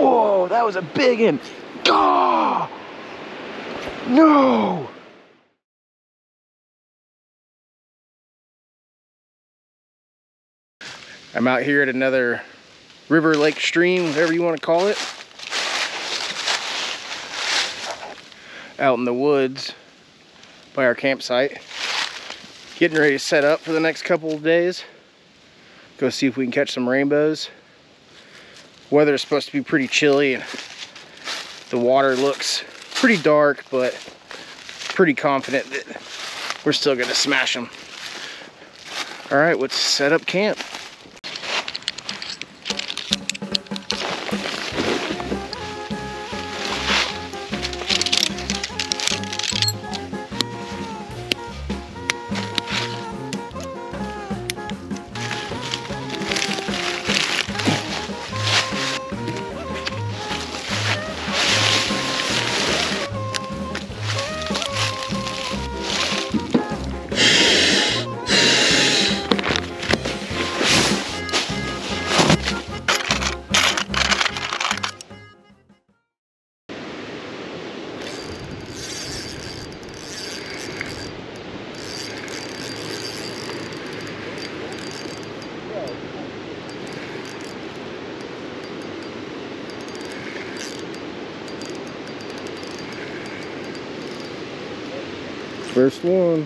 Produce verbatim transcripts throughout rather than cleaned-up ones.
Whoa, that was a big one. Gah! No! I'm out here at another river, lake, stream, whatever you want to call it. Out in the woods by our campsite. Getting ready to set up for the next couple of days. Go see if we can catch some rainbows. Weather is supposed to be pretty chilly and the water looks pretty dark, but pretty confident that we're still gonna smash them. All right, let's set up camp. First one.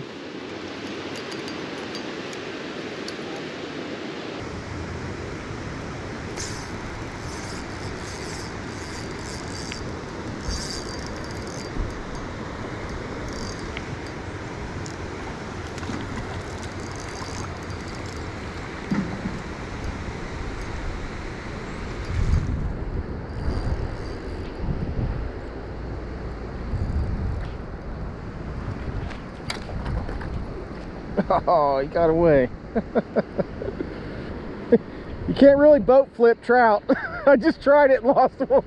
Oh, he got away. You can't really boat flip trout. I just tried it and lost one.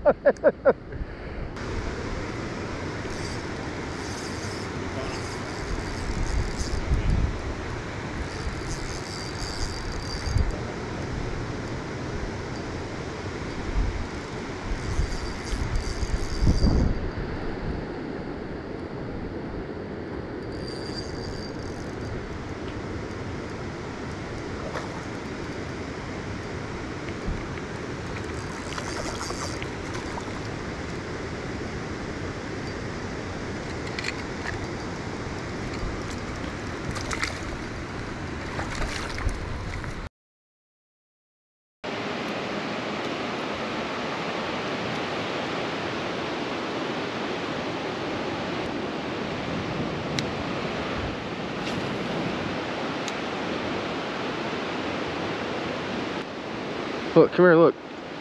Look, come here, look.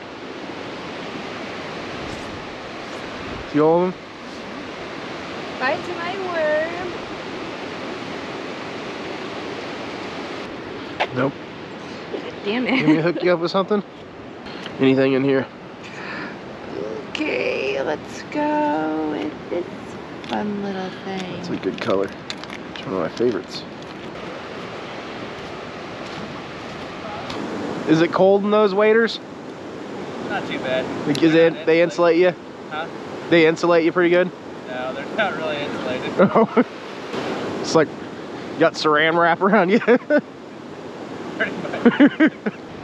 See all of them? Bite to my worm. Nope. Damn it. Let me hook you up with something. Anything in here? Okay, let's go with this fun little thing. It's a good color. It's one of my favorites. Is it cold in those waders? Not too bad. Is it, they insulate you? Huh? They insulate you pretty good? No, they're not really insulated. Oh. It's like you got saran wrap around you. Pretty much.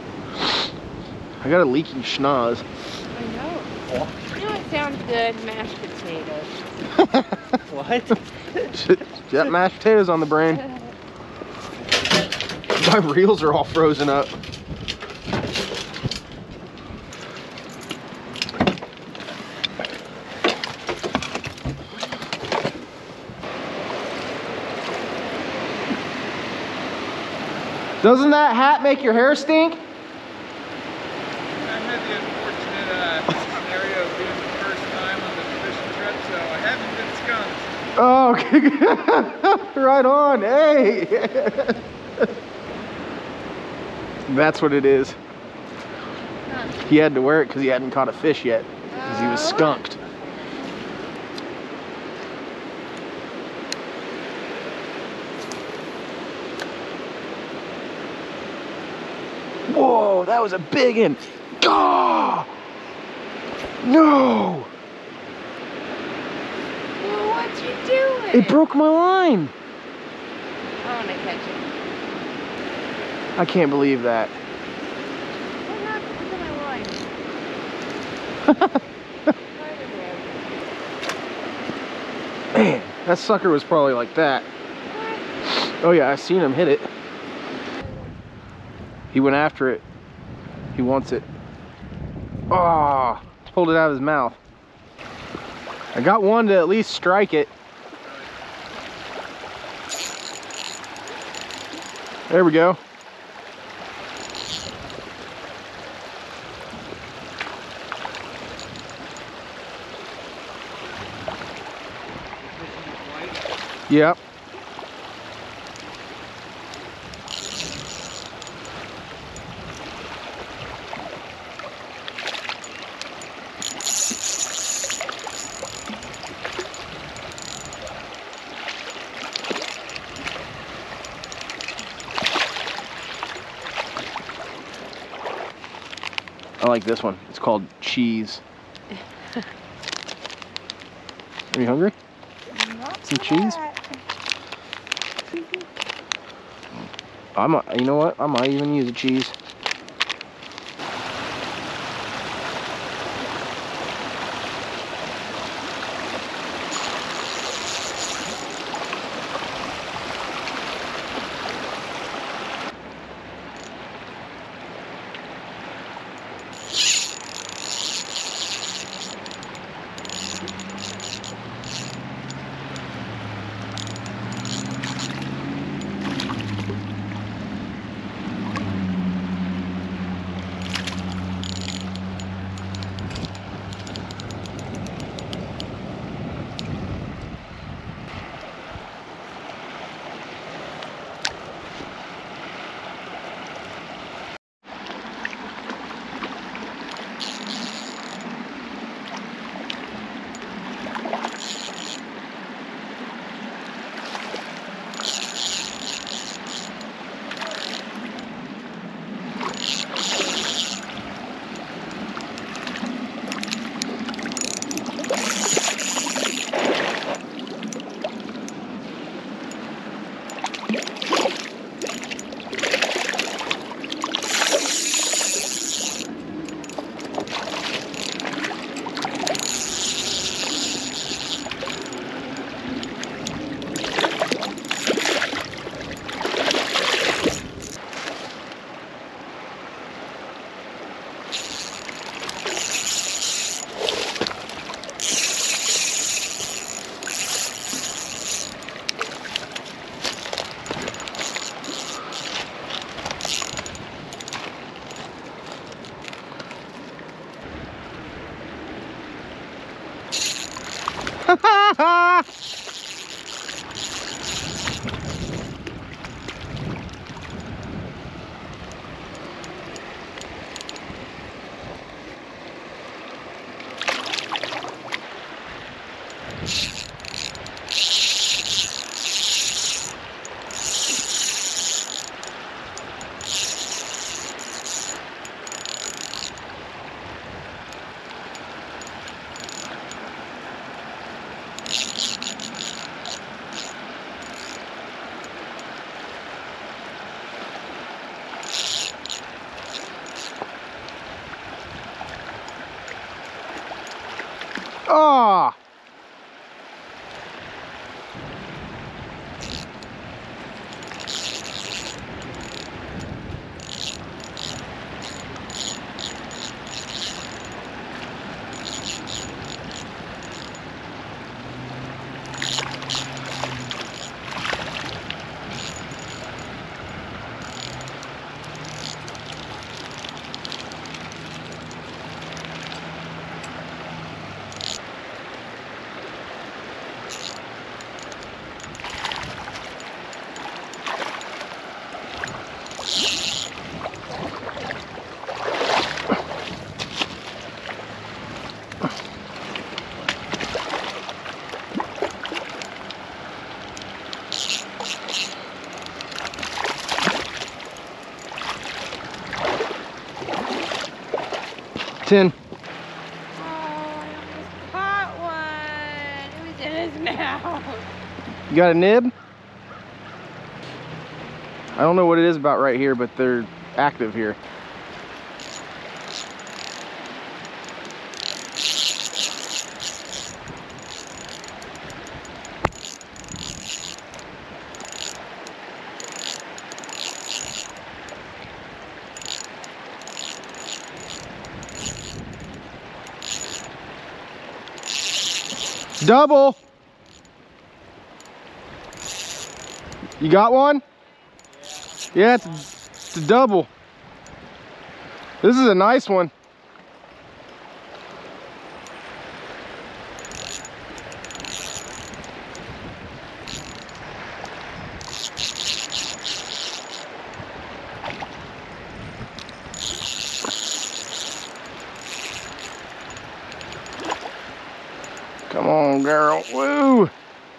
I got a leaking schnoz. I know. You know what sounds good? Mashed potatoes. What? Got mashed potatoes on the brain. My reels are all frozen up. Doesn't that hat make your hair stink? I had the unfortunate uh, scenario of being the first time on the fishing trip, so I haven't been skunked. Oh, right on. Hey. That's what it is. He had to wear it because he hadn't caught a fish yet, because he was skunked. Whoa, that was a big one. Gah! No! Well, what you doing? It broke my line. I want to catch it. I can't believe that. What happened to my line? Man, that sucker was probably like that. Oh yeah, I seen him hit it. He went after it. He wants it. Oh, pulled it out of his mouth. I got one to at least strike it. There we go. Yep. I like this one. It's called cheese. Are you hungry? Not Some cheese? that. I might, you know what? I might even use a cheese. Oh! ten. Oh, got a nib? I don't know what it is about right here, but they're active here. Double. You got one? Yeah, it's, it's a double. This is a nice one. Come on, girl. Woo!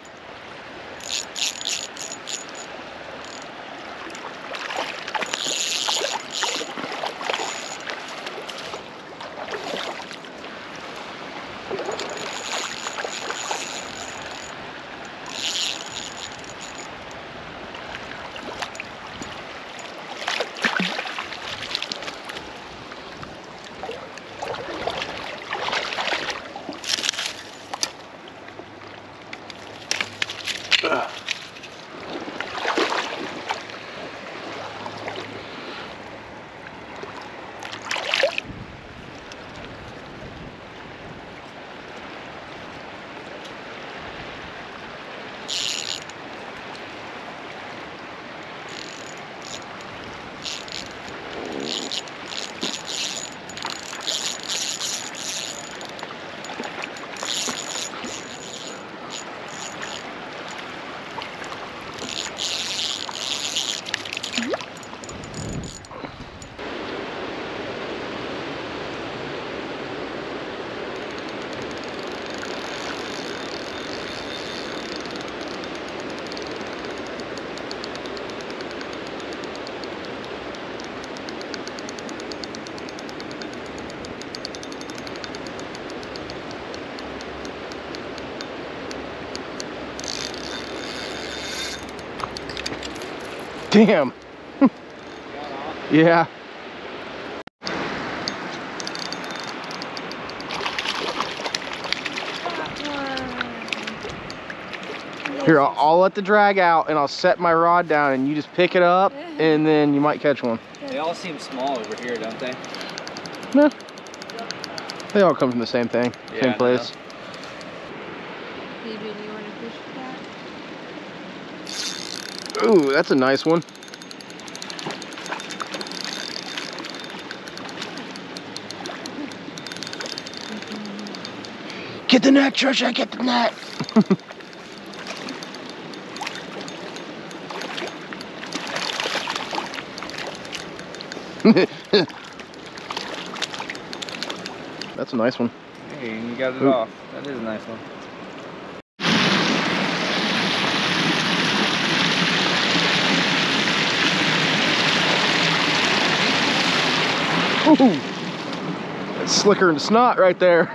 Damn. Yeah. Here, I'll, I'll let the drag out and I'll set my rod down and you just pick it up and then you might catch one. They all seem small over here, don't they? No. They all come from the same thing, Yeah, same place. Baby, do you want to fish that? Ooh, that's a nice one. Get the net, Trisha, get the net. That's a nice one. Hey, you got it Ooh. off. That is a nice one. Ooh, that's slicker than snot right there.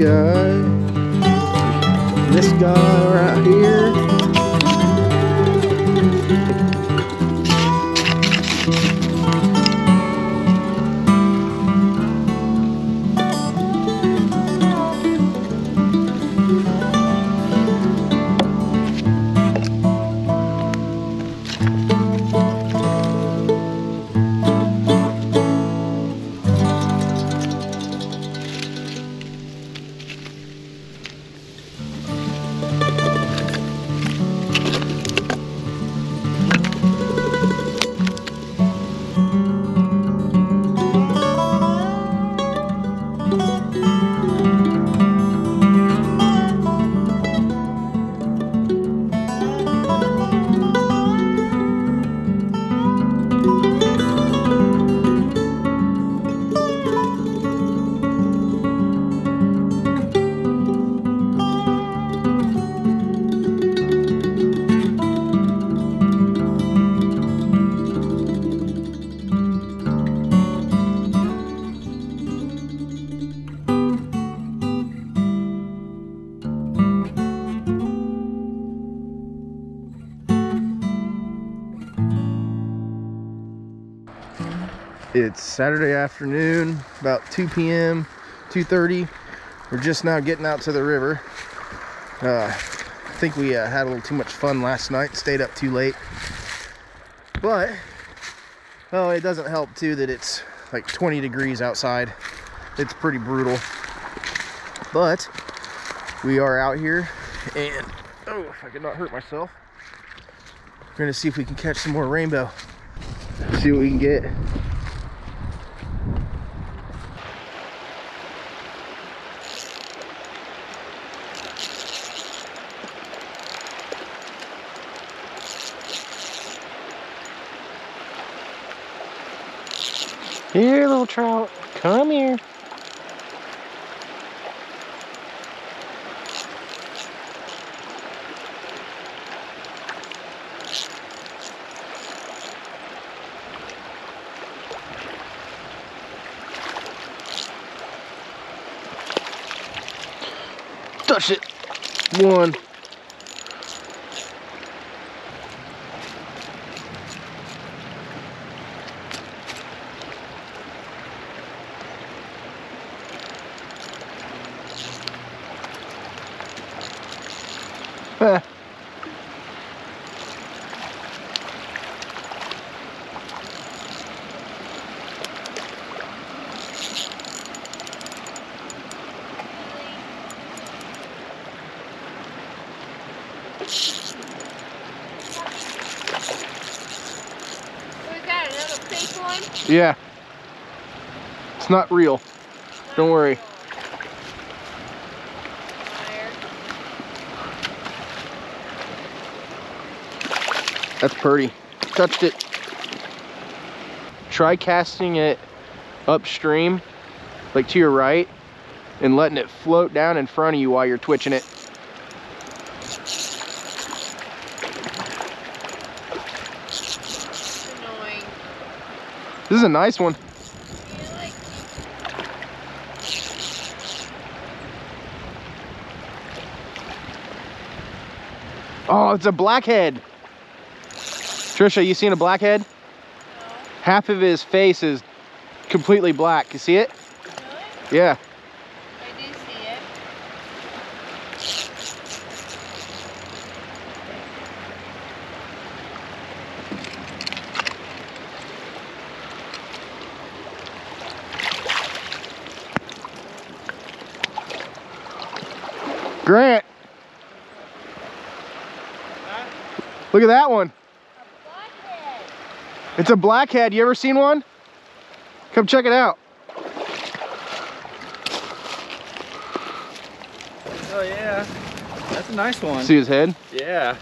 guy, this guy right here. It's Saturday afternoon, about two P M, two thirty. We're just now getting out to the river. Uh, I think we uh, had a little too much fun last night, stayed up too late. But, oh, it doesn't help too that it's like twenty degrees outside. It's pretty brutal. But, we are out here and, oh, if I could not hurt myself, we're gonna see if we can catch some more rainbow. See what we can get. Here, little trout, come here. Touch it. One. Huh. We got another big one. Yeah. It's not real. Don't worry. That's pretty. Touched it. Try casting it upstream, like to your right, and letting it float down in front of you while you're twitching it. It's annoying. This is a nice one. Oh, it's a blackhead. Trisha, you seen a blackhead? No. Half of his face is completely black. You see it? Really? Yeah. I do see it. Grant. Huh? Look at that one. Blackhead. It's a blackhead. You ever seen one? Come check it out. Oh yeah, that's a nice one. See his head? Yeah.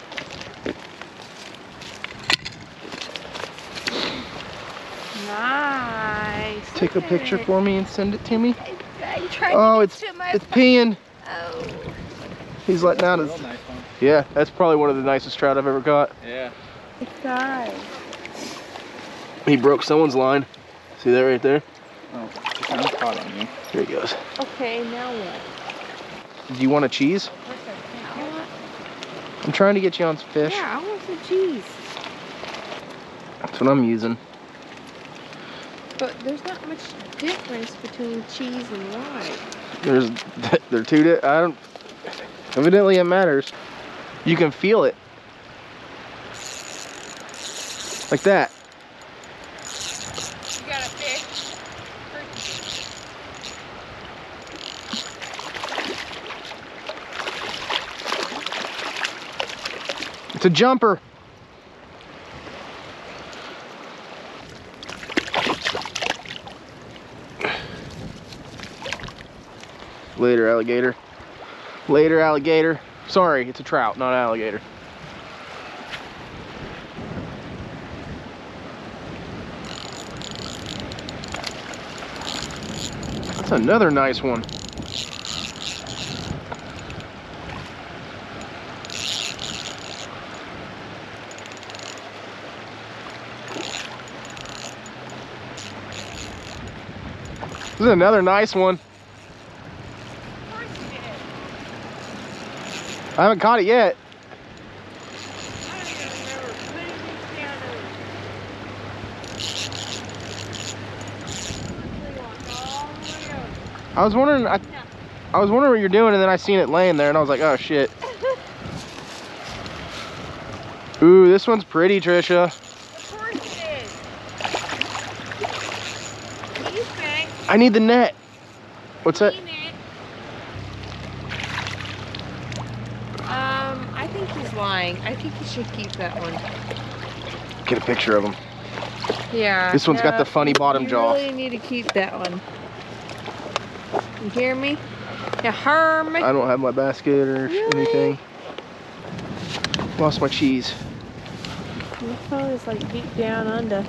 Nice. Take a Look at picture it. for me and send it to me. I, I tried Oh, to it's get to my it's peeing. Oh. He's letting out Real his. nice one. Yeah, that's probably one of the nicest trout I've ever caught. Yeah. It's nice. He broke someone's line. See that right there? Oh. I'm caught on you. Here he goes. Okay, now what? Do you want a cheese? You want? I'm trying to get you on some fish. Yeah, I want some cheese. That's what I'm using. But there's not much difference between cheese and lye. There's, they're two. Di I don't. Evidently, it matters. You can feel it, like that. You got a fish? It's a jumper. Later, alligator. Later, alligator. Sorry, it's a trout, not alligator. That's another nice one. This is another nice one. I haven't caught it yet. I was wondering, I, I was wondering what you're doing, and then I seen it laying there, and I was like, oh shit. Ooh, this one's pretty, Trisha. Of course it is. What do you think? I need the net. What's that? Um, I think he's lying. I think you should keep that one. Get a picture of him. Yeah. This one's got the funny bottom you jaw. You really need to keep that one. You hear me? You hear me? I don't have my basket or Really? anything. Lost my cheese. My phone is like deep down under.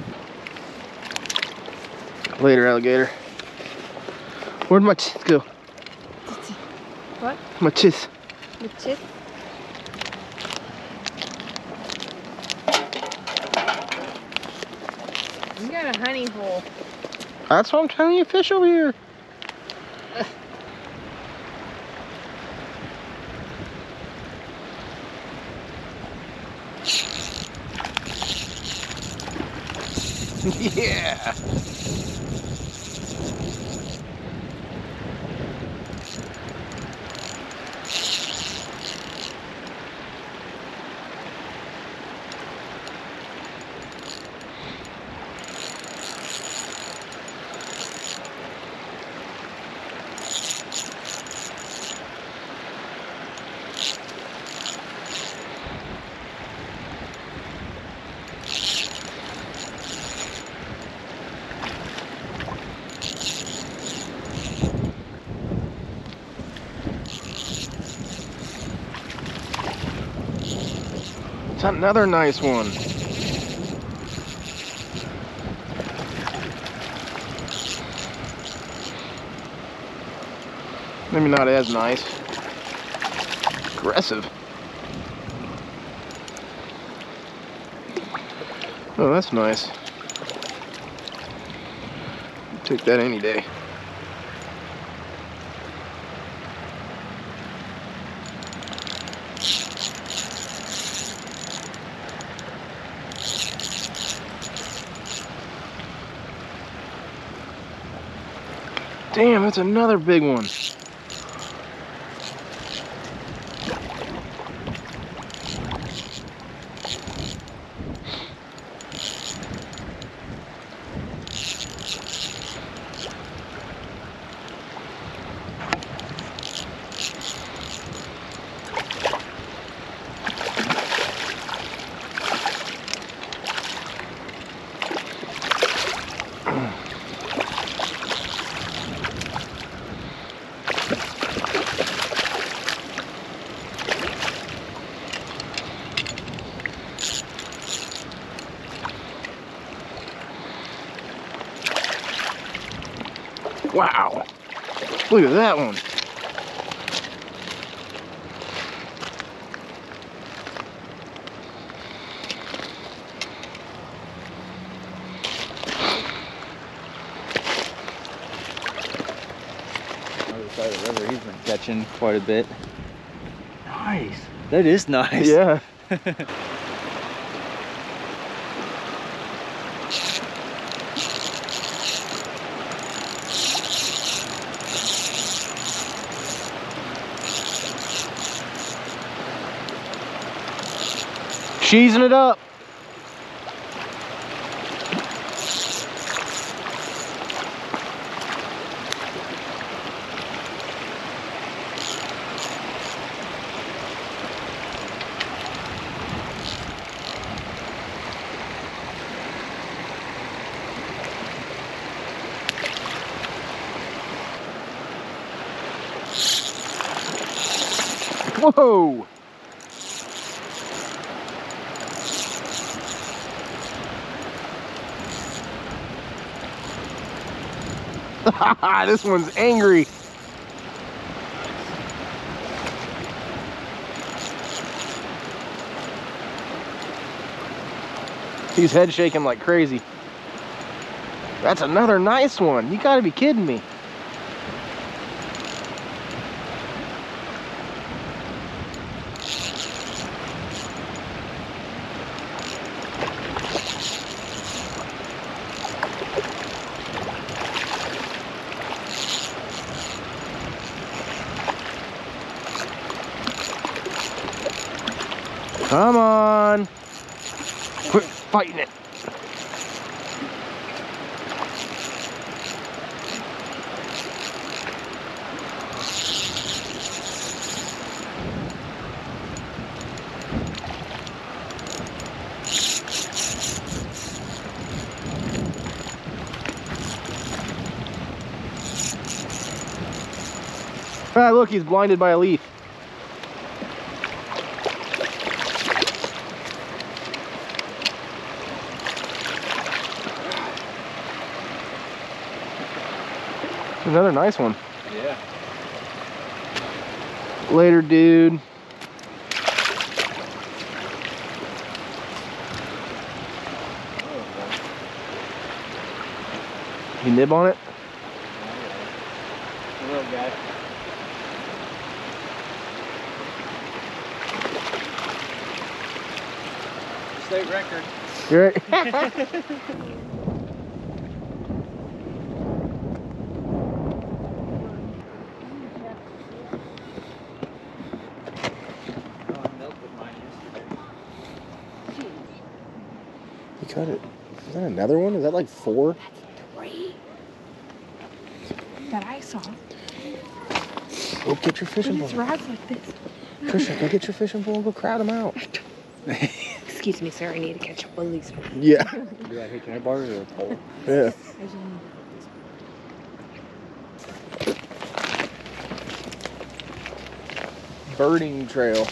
Later, alligator. Where'd my teeth go? What? My teeth. The chip? You got a honey hole. That's what I'm telling you, fish over here. Yeah. It's another nice one. Maybe not as nice. Aggressive. Oh, that's nice. Take that any day. Damn, that's another big one. Wow, look at that one. side of the river, he's been catching quite a bit. Nice. That is nice. Yeah. Cheesing it up. Whoa! This one's angry. He's head shaking like crazy. That's another nice one. You gotta be kidding me. Come on. Quit fighting it. Ah, look, he's blinded by a leaf. Another nice one. Yeah. Later, dude. You nib on it? A little guy. State record. You're right. You cut it. Is that another one? Is that like four? Three that I saw. Go get your fishing These pole. rods like this. Trisha, go get your fishing pole and go crowd them out. Excuse me, sir. I need to catch up with these. Yeah. Be like, hey, can I borrow your pole? Yeah. Birding trail.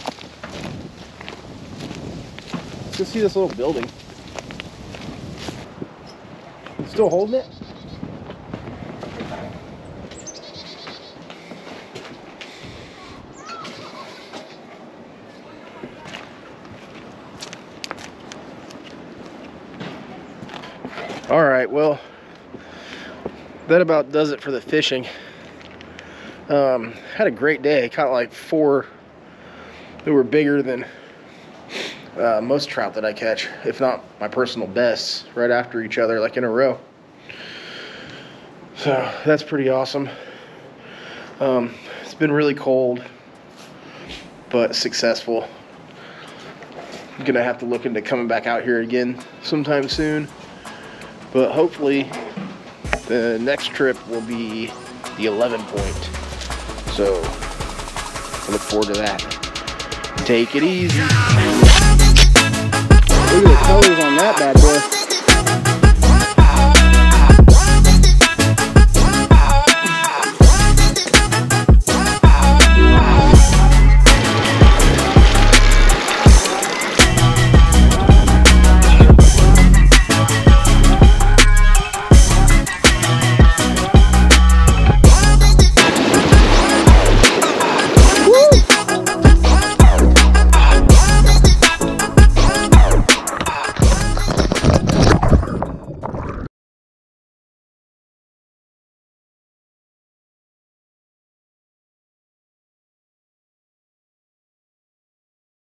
Let's go see this little building. Still holding it? All right, well, that about does it for the fishing. Um, had a great day. Caught like four that were bigger than uh, most trout that I catch, if not my personal bests, right after each other, like in a row. So that's pretty awesome. Um, it's been really cold, but successful. I'm gonna have to look into coming back out here again sometime soon. But hopefully the next trip will be the eleven point. So I look forward to that. Take it easy. Look at the colors on that bad boy.